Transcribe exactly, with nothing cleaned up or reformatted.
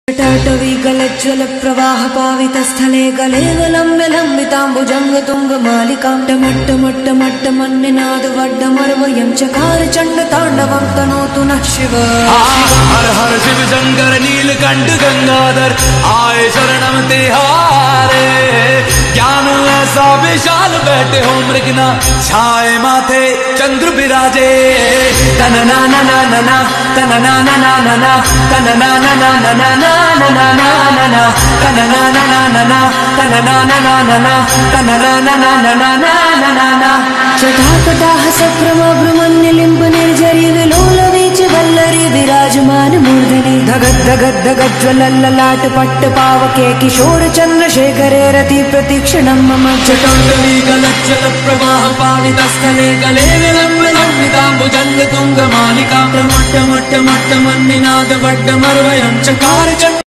टाटवी गलज्ज्वल प्रवाह पावित स्थले गले लम्ब्य लम्बिताम्बुजंग तुंग मालिकां टमट्ट मट्ट मट्ट मन्निनाद वड्डमर्वयं चकार चंड तांडवं तनोतु नः शिव। हर हर शिव शंकर नीलकंठ गंगाधर आए शरणम तिहारे। ज्ञान ऐसा विशाल बैठे हो मृगना छाए माथे चंद्र विराजे। तन ना ना ना ना ना तन ना ना ना ना ना तन ना ना ना ना ना ना ना ना ना ना तन ना ना ना ना ना तन ना ना ना ना ना तन ना ना ना ना ना ना ना ना। जटाकटाह सक्रमभ्रमण्यलिम्ब निर्झरी विलोलवीच वल्लरी विराजमान मूर्धनि धगद् धगद् धगद् ज्वलल्ललाट पट्ट पावके किशोर चंद्रशेखरे रति प्रतीक्षणं मम। चटाटवी गलज्जल प्रवाह पावित स्थले गले विलम्ब लम्बिताम्बुजंग तुंग मालिकां टमट्ट मट्ट मट्ट मन्निनाद वड्डमर्वयं चकार चंड